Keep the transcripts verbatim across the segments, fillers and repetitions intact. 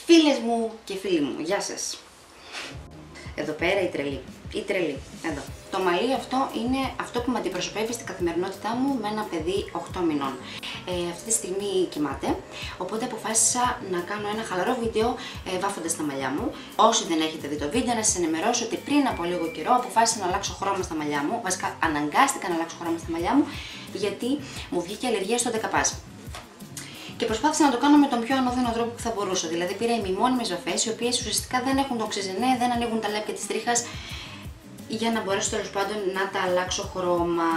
Φίλες μου και φίλοι μου, γεια σας. Εδώ πέρα η τρελή, η τρελή, εδώ. Το μαλλί αυτό είναι αυτό που με αντιπροσωπεύει στην καθημερινότητά μου με ένα παιδί οκτώ μηνών. Ε, αυτή τη στιγμή κοιμάται, οπότε αποφάσισα να κάνω ένα χαλαρό βίντεο ε, βάφοντας τα μαλλιά μου. Όσοι δεν έχετε δει το βίντεο, να σας ενημερώσω ότι πριν από λίγο καιρό αποφάσισα να αλλάξω χρώμα στα μαλλιά μου. Βασικά αναγκάστηκα να αλλάξω χρώμα στα μαλλιά μου, γιατί μου βγήκε αλλεργία στο δεκαπάζ. Και προσπάθησα να το κάνω με τον πιο ανώδυνο τρόπο που θα μπορούσα. Δηλαδή, πήρα ημιμόνιμες βαφές, οι οποίες ουσιαστικά δεν έχουν το οξυζενέ, δεν ανοίγουν τα λέπια της τρίχας, για να μπορέσω τέλος πάντων να τα αλλάξω χρώμα.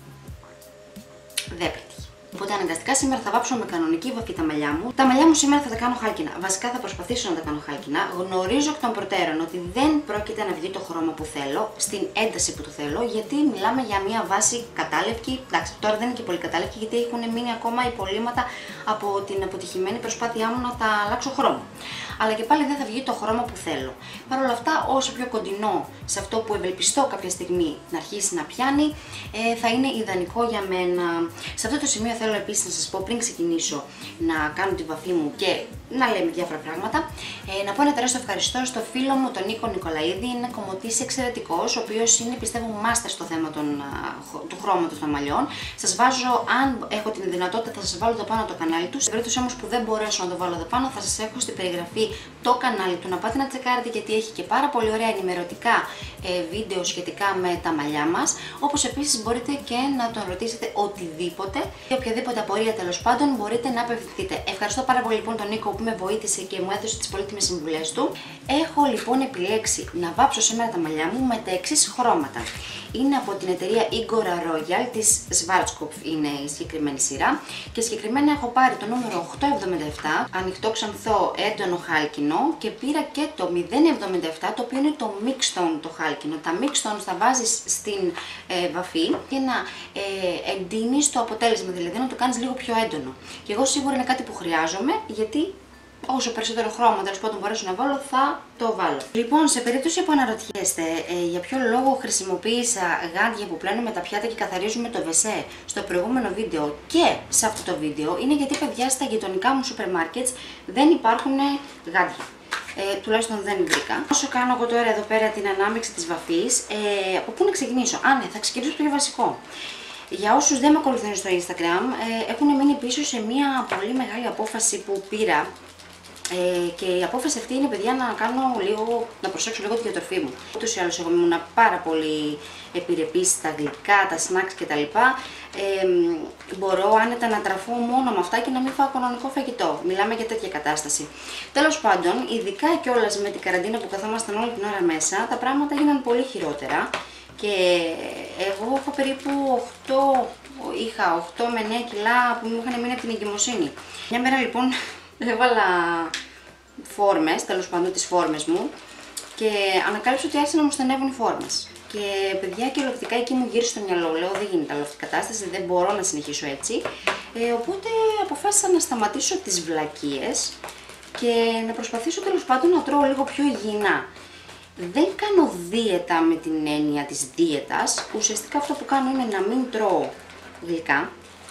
Δεν πέτυχε. Οπότε αναγκαστικά σήμερα θα βάψω με κανονική βαφή τα μαλλιά μου. Τα μαλλιά μου σήμερα θα τα κάνω χάλκινα. Βασικά θα προσπαθήσω να τα κάνω χάλκινα. Γνωρίζω εκ των προτέρων ότι δεν πρόκειται να βγει το χρώμα που θέλω, στην ένταση που το θέλω, γιατί μιλάμε για μια βάση κατάλευκη. Εντάξει, τώρα δεν είναι και πολύ κατάλευκη, γιατί έχουν μείνει ακόμα υπολείμματα από την αποτυχημένη προσπάθειά μου να τα αλλάξω χρώμα. Αλλά και πάλι δεν θα βγει το χρώμα που θέλω. Παρ' όλα αυτά, όσο πιο κοντινό σε αυτό που ευελπιστώ κάποια στιγμή να αρχίσει να πιάνει, ε, θα είναι ιδανικό για μένα. Σε αυτό το σημείο θέλω επίσης να σας πω, πριν ξεκινήσω να κάνω τη βαφή μου και να λέμε διάφορα πράγματα, ε, να πω ένα τεράστιο ευχαριστώ στο φίλο μου, τον Νίκο Νικολαίδη. Είναι κομμωτής εξαιρετικός, ο οποίος είναι, πιστεύω, μάστερ στο θέμα των, του χρώματος των μαλλιών. Σας βάζω, αν έχω την δυνατότητα, θα σας βάλω εδώ πάνω το κανάλι του. Σε περίπτωση όμως που δεν μπορέσω να το βάλω εδώ πάνω, θα σας έχω στην περιγραφή το κανάλι του, να πάτε να τσεκάρετε, γιατί έχει και πάρα πολύ ωραία ενημερωτικά ε, βίντεο σχετικά με τα μαλλιά μας. Όπως επίσης μπορείτε και να τον ρωτήσετε οτιδήποτε και οποιαδήποτε απορία τέλος πάντων μπορείτε να απευθυνθείτε. Ευχαριστώ πάρα πολύ λοιπόν τον Νίκο που με βοήθησε και μου έδωσε τις πολύτιμες συμβουλές του. Έχω λοιπόν επιλέξει να βάψω σήμερα τα μαλλιά μου με τα εξής χρώματα. Είναι από την εταιρεία Igora Royal, της Schwarzkopf είναι η συγκεκριμένη σειρά, και συγκεκριμένα έχω πάρει το νούμερο οκτακόσια εβδομήντα επτά, ανοιχτό ξανθό έντονο χάλκινο, και πήρα και το μηδέν εβδομήντα επτά, το οποίο είναι το mix tone το χάλκινο. Τα mix tones θα βάζεις στην ε, βαφή και να ε, εντείνεις το αποτέλεσμα, δηλαδή να το κάνεις λίγο πιο έντονο. Και εγώ σίγουρα είναι κάτι που χρειάζομαι, γιατί όσο περισσότερο χρώμα τέλος πάντων μπορέσω να βάλω, θα το βάλω. Λοιπόν, σε περίπτωση που αναρωτιέστε ε, για ποιο λόγο χρησιμοποίησα γάντια που πλένουμε τα πιάτα και καθαρίζουμε το βεσέ στο προηγούμενο βίντεο και σε αυτό το βίντεο, είναι γιατί, παιδιά, στα γειτονικά μου σούπερ μάρκετς δεν υπάρχουν γάντια. Ε, τουλάχιστον δεν βρήκα. Όσο κάνω εγώ τώρα εδώ πέρα την ανάμειξη της βαφής, ε, από πού να ξεκινήσω? Α, ναι, θα ξεκινήσω το πιο βασικό. Για όσους δεν με ακολουθούν στο Instagram, ε, έχουν μείνει πίσω σε μια πολύ μεγάλη απόφαση που πήρα. Ε, και η απόφαση αυτή είναι, παιδιά, να κάνω λίγο, να προσέξω λίγο τη διατροφή μου. Ούτως ή άλλως εγώ ήμουν πάρα πολύ επιρρεπής στα γλυκά, τα snacks κτλ. Ε, μπορώ άνετα να τραφώ μόνο με αυτά και να μην φάω κανονικό φαγητό. Μιλάμε για τέτοια κατάσταση. Τέλος πάντων, ειδικά κιόλας με την καραντίνα που καθόμασταν όλη την ώρα μέσα, τα πράγματα έγιναν πολύ χειρότερα. Και εγώ έχω περίπου οκτώ, είχα οκτώ με εννέα κιλά που μου είχαν μείνει από την εγκυμοσύνη. Μια μέρα λοιπόν έβαλα φόρμες, τέλος πάντων τις φόρμες μου, και ανακάλυψα ότι άρχισαν να μου στενεύουν οι φόρμες. Και, παιδιά, κυριολεκτικά εκεί μου γύρισε στο μυαλό, λέω δεν γίνεται άλλο αυτή η κατάσταση, δεν μπορώ να συνεχίσω έτσι. Ε, οπότε αποφάσισα να σταματήσω τις βλακίες και να προσπαθήσω τέλος πάντων να τρώω λίγο πιο υγιεινά. Δεν κάνω δίαιτα με την έννοια της δίαιτας, ουσιαστικά αυτό που κάνω είναι να μην τρώω γλυκά,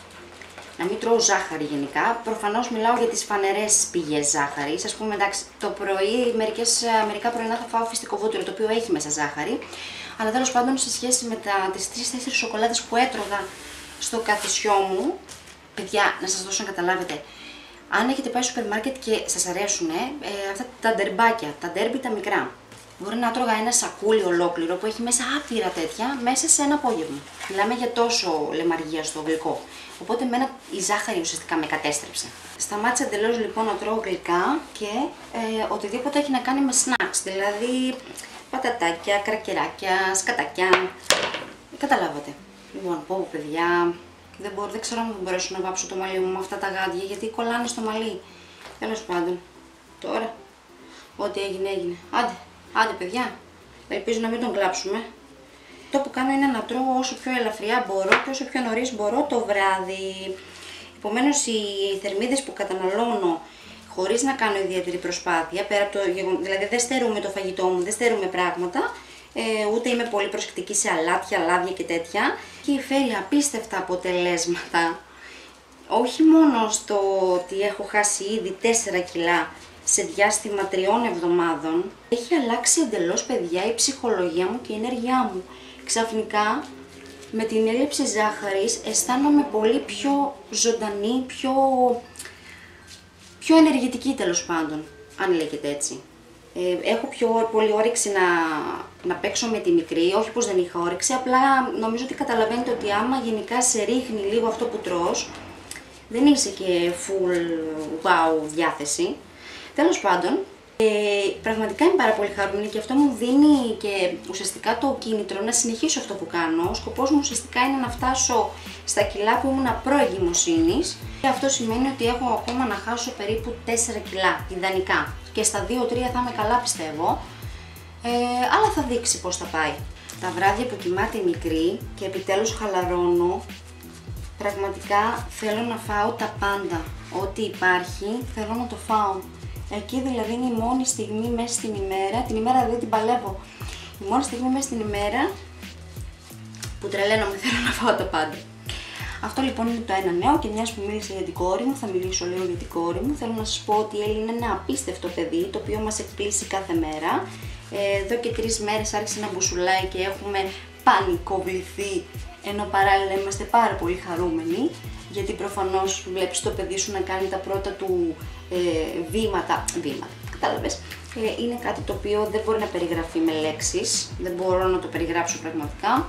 να μην τρώω ζάχαρη γενικά. Προφανώς μιλάω για τις φανερές πηγές ζάχαρης. Ας πούμε, εντάξει, το πρωί, μερικές, μερικά πρωινά θα φάω φυστικό βούτυρο, το οποίο έχει μέσα ζάχαρη. Αλλά τέλος πάντων, σε σχέση με τα, τις τρεις τέσσερις σοκολάτες που έτρωγα στο καθισιό μου, παιδιά, να σας δώσω να καταλάβετε, αν έχετε πάει στο σούπερ μάρκετ και σας αρέσουν ε, αυτά τα ντερμπάκια, τα ντέρμπι τα μικρά, μπορεί να τρώγα ένα σακούλι ολόκληρο που έχει μέσα άπειρα τέτοια μέσα σε ένα απόγευμα. Μιλάμε για τόσο λεμαργία στο γλυκό. Οπότε εμένα η ζάχαρη ουσιαστικά με κατέστρεψε. Σταμάτησα εντελώς λοιπόν να τρώω γλυκά και ε, οτιδήποτε έχει να κάνει με snacks. Δηλαδή πατατάκια, κρακεράκια, σκατάκια. Καταλάβατε. Λοιπόν, πω παιδιά, δεν, μπορώ, δεν ξέρω αν θα μπορέσω να βάψω το μαλλί μου με αυτά τα γάντια, γιατί κολλάνε στο μαλλί. Τέλος πάντων, τώρα ό,τι έγινε έγινε. Άντε. Άντε, παιδιά, ελπίζω να μην τον κλάψουμε. Το που κάνω είναι να τρώω όσο πιο ελαφριά μπορώ και όσο πιο νωρίς μπορώ το βράδυ. Επομένως, οι θερμίδες που καταναλώνω χωρίς να κάνω ιδιαίτερη προσπάθεια, πέρα από το γεγονός, δηλαδή δεν στερούμε το φαγητό μου, δεν στερούμε πράγματα, ε, ούτε είμαι πολύ προσεκτική σε αλάτια, λάδια και τέτοια, και φέρει απίστευτα αποτελέσματα. Όχι μόνο στο ότι έχω χάσει ήδη τέσσερα κιλά σε διάστημα τριών εβδομάδων, έχει αλλάξει εντελώς, παιδιά, η ψυχολογία μου και η ενέργειά μου. Ξαφνικά, με την έλλειψη ζάχαρης, αισθάνομαι πολύ πιο ζωντανή, πιο, πιο ενεργητική τέλος πάντων, αν λέγεται έτσι. Ε, έχω πιο πολύ όρεξη να, να παίξω με τη μικρή, όχι πως δεν είχα όρεξη, απλά νομίζω ότι καταλαβαίνετε ότι άμα γενικά σε ρίχνει λίγο αυτό που τρως, δεν είσαι και full wow διάθεση. Τέλος πάντων, ε, πραγματικά είμαι πάρα πολύ χαρούμενη και αυτό μου δίνει και ουσιαστικά το κίνητρο να συνεχίσω αυτό που κάνω. Ο σκοπός μου ουσιαστικά είναι να φτάσω στα κιλά που ήμουν προ-εγκυμοσύνης και αυτό σημαίνει ότι έχω ακόμα να χάσω περίπου τέσσερα κιλά, ιδανικά. Και στα δύο τρία θα είμαι καλά, πιστεύω, ε, αλλά θα δείξει πώς θα πάει. Τα βράδια που κοιμάται η μικρή και επιτέλους χαλαρώνω, πραγματικά θέλω να φάω τα πάντα. Ό,τι υπάρχει θέλω να το φάω. Εκεί δηλαδή είναι η μόνη στιγμή μέσα στην ημέρα, την ημέρα δηλαδή την παλεύω, η μόνη στιγμή μέσα στην ημέρα που τρελαίνομαι, θέλω να φάω τα πάντα. Αυτό λοιπόν είναι το ένα νέο και μιας που μίλησα για την κόρη μου, θα μιλήσω λίγο για την κόρη μου. Θέλω να σας πω ότι η Έλλη είναι ένα απίστευτο παιδί, το οποίο μας εκπλήσει κάθε μέρα. Ε, εδώ και τρεις μέρες άρχισε να μπουσουλάει και έχουμε πανικοβληθεί, ενώ παράλληλα είμαστε πάρα πολύ χαρούμενοι, γιατί προφανώς βλέπεις το παιδί σου να κάνει τα πρώτα του ε, βήματα, βήματα, κατάλαβες, ε, είναι κάτι το οποίο δεν μπορεί να περιγραφεί με λέξεις, δεν μπορώ να το περιγράψω πραγματικά.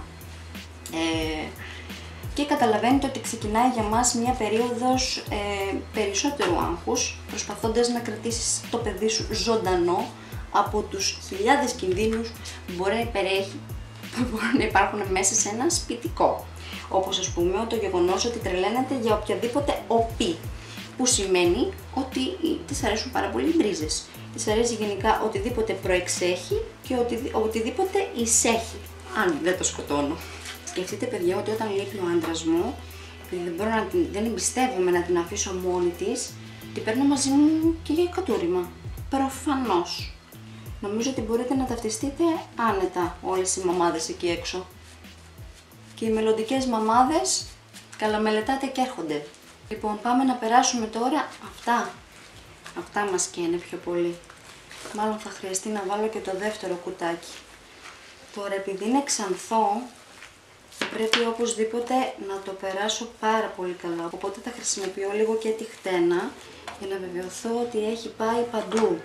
Ε, και καταλαβαίνετε ότι ξεκινάει για μας μια περίοδος ε, περισσότερου άγχους, προσπαθώντας να κρατήσεις το παιδί σου ζωντανό από τους χιλιάδες κινδύνους που μπορεί να υπερέχει, που μπορούν να υπάρχουν μέσα σε ένα σπιτικό. Όπως ας πούμε το γεγονός ότι τρελαίνεται για οποιαδήποτε οπή, που σημαίνει ότι της αρέσουν πάρα πολύ οι μπρίζες. Της αρέσει γενικά οτιδήποτε προεξέχει και οτι, οτιδήποτε εισέχει, αν δεν το σκοτώνω. Σκεφτείτε, παιδιά, ότι όταν λείπει ο άντρας μου, επειδή δεν, μπορώ να την, δεν εμπιστεύομαι να την αφήσω μόνη της, την παίρνω μαζί μου και για κατούριμα. Προφανώς. Νομίζω ότι μπορείτε να ταυτιστείτε άνετα όλες οι μαμάδες εκεί έξω. Και οι μελλοντικές μαμάδες καλαμελετάτε και έρχονται. Λοιπόν, πάμε να περάσουμε τώρα αυτά. Αυτά μας καίνε πιο πολύ. Μάλλον θα χρειαστεί να βάλω και το δεύτερο κουτάκι. Τώρα, επειδή είναι ξανθό, πρέπει οπωσδήποτε να το περάσω πάρα πολύ καλά. Οπότε θα χρησιμοποιώ λίγο και τη χτένα για να βεβαιωθώ ότι έχει πάει παντού.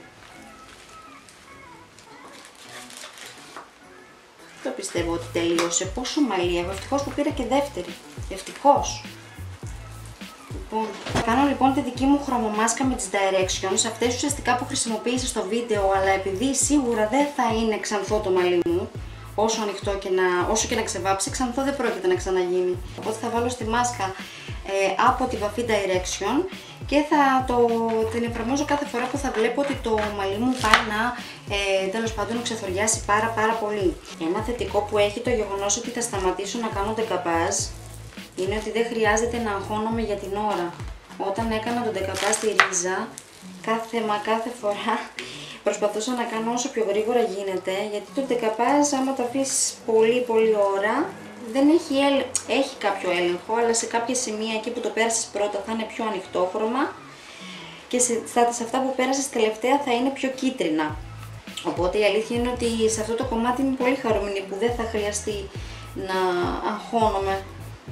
Το πιστεύω ότι τελείωσε. Πόσο μαλλί έχω. Ευτυχώς που πήρα και δεύτερη. Ευτυχώς. Λοιπόν, θα κάνω λοιπόν τη δική μου χρωμομάσκα με τις Directions. Αυτές ουσιαστικά που χρησιμοποίησα στο βίντεο, αλλά επειδή σίγουρα δεν θα είναι ξανθό το μαλλί μου, όσο ανοιχτό και να, όσο και να ξεβάψει, ξανθό δεν πρόκειται να ξαναγίνει. Οπότε θα βάλω στη μάσκα ε, από τη βαφή Direction και θα το, την εφαρμόζω κάθε φορά που θα βλέπω ότι το μαλλί μου πάει να ε, τέλος πάντων ξεθοριάσει πάρα πάρα πολύ. Ένα θετικό που έχει το γεγονός ότι θα σταματήσω να κάνω ντεκαπάζ είναι ότι δεν χρειάζεται να αγχώνομαι για την ώρα. Όταν έκανα τον ντεκαπάζ στη ρίζα, κάθε μα κάθε φορά προσπαθούσα να κάνω όσο πιο γρήγορα γίνεται, γιατί το ντεκαπάζ άμα το αφήσεις πολύ πολύ ώρα δεν έχει, ελ... έχει κάποιο έλεγχο, αλλά σε κάποια σημεία εκεί που το πέρασες πρώτα θα είναι πιο ανοιχτόχρωμα και σε, σε αυτά που πέρασες τελευταία θα είναι πιο κίτρινα. Οπότε η αλήθεια είναι ότι σε αυτό το κομμάτι είμαι πολύ χαρούμενη που δεν θα χρειαστεί να αγχώνομαι.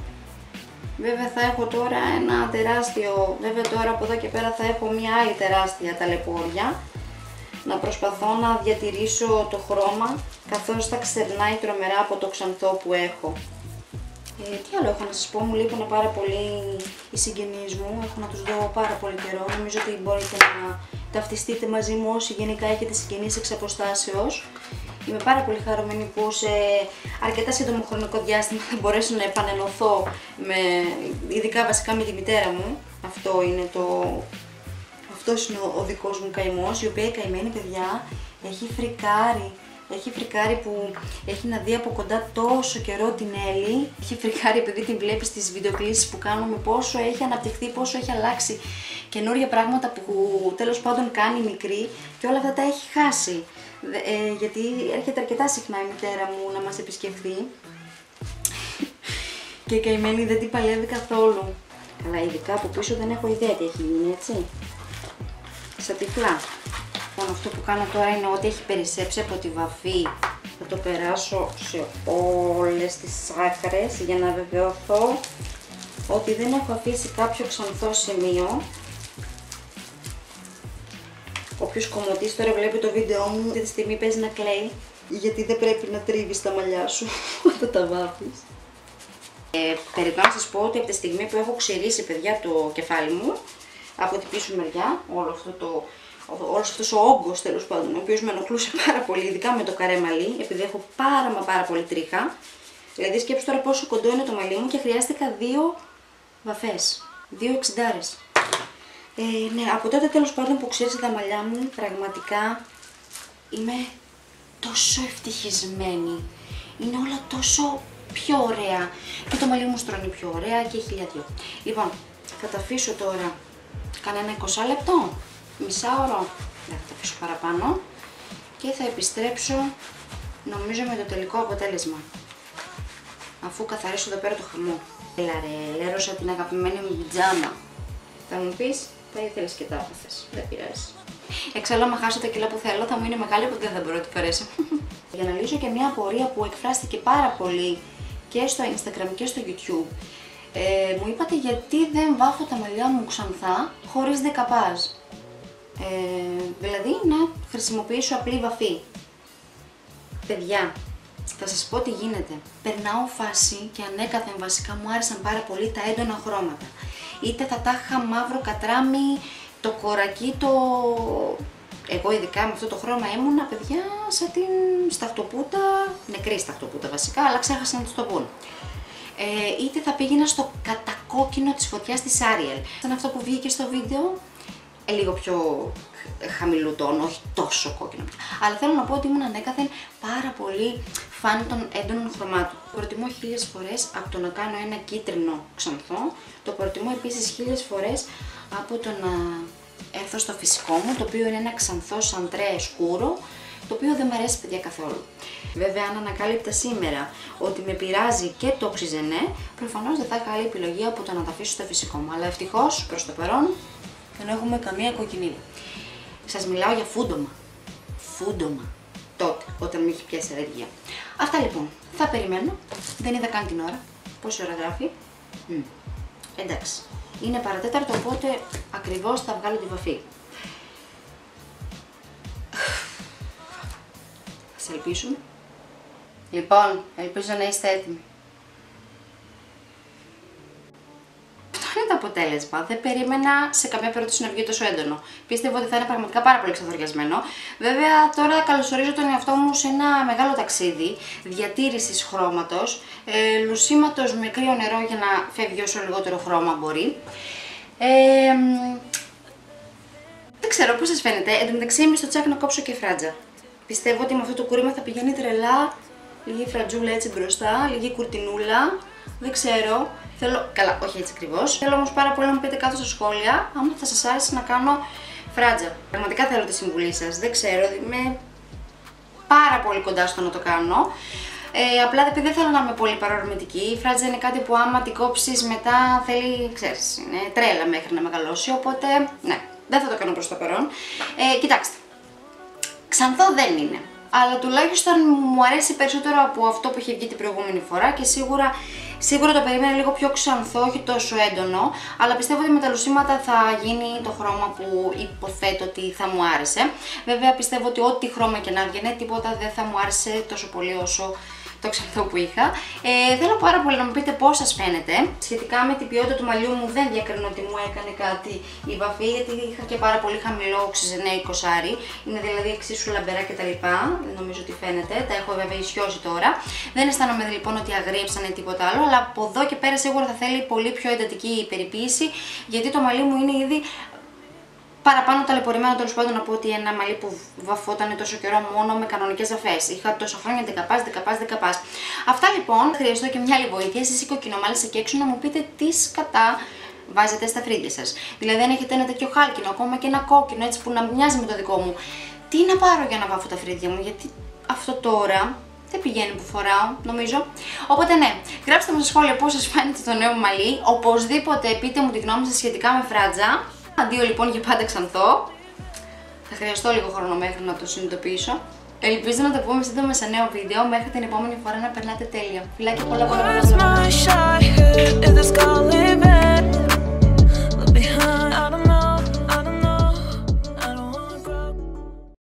Βέβαια θα έχω τώρα ένα τεράστιο, βέβαια τώρα από εδώ και πέρα θα έχω μια άλλη τεράστια ταλαιπώρια, να προσπαθώ να διατηρήσω το χρώμα καθώς θα ξερνάει τρομερά από το ξανθό που έχω. Ε, τι άλλο έχω να σας πω, μου λείπουν πάρα πολύ οι συγγενείς μου, έχω να τους δω πάρα πολύ καιρό, νομίζω ότι μπορείτε να ταυτιστείτε μαζί μου όσοι γενικά έχετε συγγενείς εξ αποστάσεως. Είμαι πάρα πολύ χαρούμενη που σε αρκετά σύντομο χρονικό διάστημα θα μπορέσω να επανενωθώ, με, ειδικά βασικά με τη μητέρα μου. Αυτό είναι το... Αυτός είναι ο δικός μου καημός, η οποία η καημένη, παιδιά, έχει φρικάρει. Έχει φρικάρει που έχει να δει από κοντά τόσο καιρό την Έλλη. Έχει φρικάρει επειδή την βλέπει στις βιντεοκλήσεις που κάνουμε, πόσο έχει αναπτυχθεί, πόσο έχει αλλάξει. Καινούρια πράγματα που τέλος πάντων κάνει μικρή και όλα αυτά τα έχει χάσει. Ε, γιατί έρχεται αρκετά συχνά η μητέρα μου να μας επισκεφθεί και η καημένη δεν την παλεύει καθόλου. Καλά, ειδικά από πίσω δεν έχω ιδέα τι έχει γίνει, έτσι. Στα τυφλά. Λοιπόν, αυτό που κάνω τώρα είναι ότι έχει περισσέψει από τη βαφή. Θα το περάσω σε όλες τις άκρες για να βεβαιωθώ ότι δεν έχω αφήσει κάποιο ξανθό σημείο. Όποιος κομμωτής τώρα βλέπει το βίντεο μου, αυτή τη στιγμή παίζει να κλαίει, γιατί δεν πρέπει να τρίβεις τα μαλλιά σου όταν τα βάφεις. Ε, Περιτώ να σας πω ότι από τη στιγμή που έχω ξηρίσει, παιδιά, το κεφάλι μου, από την πίσω μεριά, όλο αυτό το, όλος αυτός ο όγκος, τέλος πάντων, ο οποίος με ενοχλούσε πάρα πολύ, ειδικά με το καρέ μαλλί, επειδή έχω πάρα μα πάρα πολύ τρίχα. Δηλαδή σκέψου τώρα πόσο κοντό είναι το μαλλί μου και χρειάστηκα δύο βαφές, δύο εξιντάρες. Ε, ναι, από τότε τέλος πάντων που ξύρισα τα μαλλιά μου, πραγματικά είμαι τόσο ευτυχισμένη. Είναι όλα τόσο πιο ωραία. Και το μαλλί μου στρώνει πιο ωραία και χιλιάδιο. Λοιπόν, θα τα αφήσω τώρα κανένα είκοσι λεπτό, μισάωρο, δεν θα τα αφήσω παραπάνω. Και θα επιστρέψω, νομίζω, με το τελικό αποτέλεσμα. Αφού καθαρίσω εδώ πέρα το χαμό. Έλα ρε, λέρωσα την αγαπημένη μου πιτζάμα. Θα μου πεις, θα ήθελες και τα άπαθες, δεν πειράζει. Εξάλλου, άμα χάσω τα κιλά που θέλω, θα μου είναι μεγάλη που δεν θα μπορώ να τη φορέσω. Για να λύσω και μια απορία που εκφράστηκε πάρα πολύ και στο Instagram και στο YouTube, ε, μου είπατε γιατί δεν βάφω τα μαλλιά μου ξανθά χωρίς δεκαπάζ. Ε, δηλαδή να χρησιμοποιήσω απλή βαφή. Παιδιά, θα σας πω τι γίνεται. Περνάω φάση και ανέκαθεν βασικά μου άρεσαν πάρα πολύ τα έντονα χρώματα. Είτε θα τα είχα μαύρο κατράμι, το κορακί, το... Εγώ ειδικά με αυτό το χρώμα ήμουνα, παιδιά, σαν την σταχτοπούτα, νεκρή σταχτοπούτα βασικά, αλλά ξέχασα να της το πούν. Ε, είτε θα πήγαινα στο κατακόκκινο της φωτιάς της Ariel, σαν αυτό που βγήκε στο βίντεο, ε, λίγο πιο χαμηλού τόνου, όχι τόσο κόκκινο. Αλλά θέλω να πω ότι ήμουν ανέκαθεν πάρα πολύ φαν των έντονων χρωμάτων. Προτιμώ χίλιες φορές από το να κάνω ένα κίτρινο ξανθό, το προτιμώ επίσης χίλιες φορές από το να έρθω στο φυσικό μου, το οποίο είναι ένα ξανθό σαντρέ σκούρο, το οποίο δεν μου αρέσει, παιδιά, καθόλου. Βέβαια, αν ανακάλυπτα σήμερα ότι με πειράζει και το οξυζενέ, προφανώς δεν θα είχα άλλη επιλογή από το να τα αφήσω στο φυσικό μου. Αλλά ευτυχώς προς το παρόν δεν έχουμε καμία κοκκινίλα. Σας μιλάω για φούντομα. Φούντομα. Τότε, όταν με είχε πιάσει αλλεργία. Αυτά λοιπόν. Θα περιμένω. Δεν είδα καν την ώρα. Πόση ώρα γράφει. Mm. Εντάξει. Είναι παρατέταρτο, οπότε ακριβώς θα βγάλω τη βαφή. Θα σε ελπίσουν. Λοιπόν, ελπίζω να είστε έτοιμοι. Αυτό είναι το αποτέλεσμα. Δεν περίμενα σε καμία περίπτωση να βγει τόσο έντονο. Πίστευα ότι θα είναι πραγματικά πάρα πολύ ξεθοριασμένο. Βέβαια, τώρα καλωσορίζω τον εαυτό μου σε ένα μεγάλο ταξίδι διατήρησης χρώματος, ε, λουσίματος με κρύο νερό για να φεύγει όσο λιγότερο χρώμα μπορεί. Ε, δεν ξέρω πώς σας φαίνεται. Εν τω μεταξύ είμαι στο τσάκ να κόψω και φράτζα. Πιστεύω ότι με αυτό το κούρεμα θα πηγαίνει τρελά. Λίγη φρατζούλα έτσι μπροστά, λίγη κουρτινούλα. Δεν ξέρω. Θέλω. Καλά, όχι έτσι ακριβώς. Θέλω όμως πάρα πολύ να μου πείτε κάτω στα σχόλια άμα θα σας άρεσε να κάνω φράτζα. Πραγματικά θέλω τη συμβουλή σας. Δεν ξέρω. Είμαι πάρα πολύ κοντά στο να το κάνω. Ε, απλά επειδή δεν θέλω να είμαι πολύ παρορμητική, η φράτζα είναι κάτι που άμα την κόψεις μετά θέλει, ξέρεις, είναι τρέλα μέχρι να μεγαλώσει, οπότε ναι, δεν θα το κάνω προς το παρόν. Ε, κοιτάξτε, ξανθό δεν είναι, αλλά τουλάχιστον μου αρέσει περισσότερο από αυτό που είχε βγει την προηγούμενη φορά και σίγουρα, σίγουρα το περίμενα λίγο πιο ξανθό, όχι τόσο έντονο, αλλά πιστεύω ότι με τα λουσίματα θα γίνει το χρώμα που υποθέτω ότι θα μου άρεσε. Βέβαια πιστεύω ότι ό,τι χρώμα και να βγαίνει, τίποτα δεν θα μου άρεσε τόσο πολύ όσο το ξανθό που είχα. Ε, θέλω πάρα πολύ να μου πείτε πώς σας φαίνεται. Σχετικά με την ποιότητα του μαλλιού μου δεν διακρίνω ότι μου έκανε κάτι η βαφή, γιατί είχα και πάρα πολύ χαμηλό οξυζενέ εικοσάρι. Είναι δηλαδή εξίσου λαμπερά κτλ. Δεν νομίζω ότι φαίνεται, τα έχω βέβαια ισιώσει τώρα. Δεν αισθάνομαι λοιπόν ότι αγρίεψανε τίποτα άλλο, αλλά από εδώ και πέρα σίγουρα θα θέλει πολύ πιο εντατική περιποίηση, γιατί το μαλλί μου είναι ήδη παραπάνω ταλαιπωρημένο, τέλος πάντων, από ότι ένα μαλλί που βαφόταν τόσο καιρό μόνο με κανονικές βαφές. Είχα τόσα χρόνια δεκαπάς, δεκαπάς, δεκαπάς. Αυτά λοιπόν, χρειαστώ και μια άλλη βοήθεια. Εσείς οι κοκκινομάλες εκεί έξω να μου πείτε τι σκατά βάζετε στα φρύδια σας. Δηλαδή, αν έχετε ένα τέτοιο χάλκινο, ακόμα και ένα κόκκινο έτσι που να μοιάζει με το δικό μου, τι να πάρω για να βάφω τα φρύδια μου, γιατί αυτό τώρα δεν πηγαίνει που φοράω, νομίζω. Οπότε ναι, γράψτε μου στα σχόλια πώς σας φαίνεται το νέο μαλλί. Οπωσδήποτε πείτε μου τη γνώμη σας σχετικά με φράτζα. Αντίο λοιπόν για πάντα ξανθό. Θα χρειαστώ λίγο χρόνο μέχρι να το συνειδητοποιήσω. Ελπίζω να τα πούμε σύντομα σε νέο βίντεο. Μέχρι την επόμενη φορά να περνάτε τέλεια. Φιλάκια πολλά πολλά πολλά.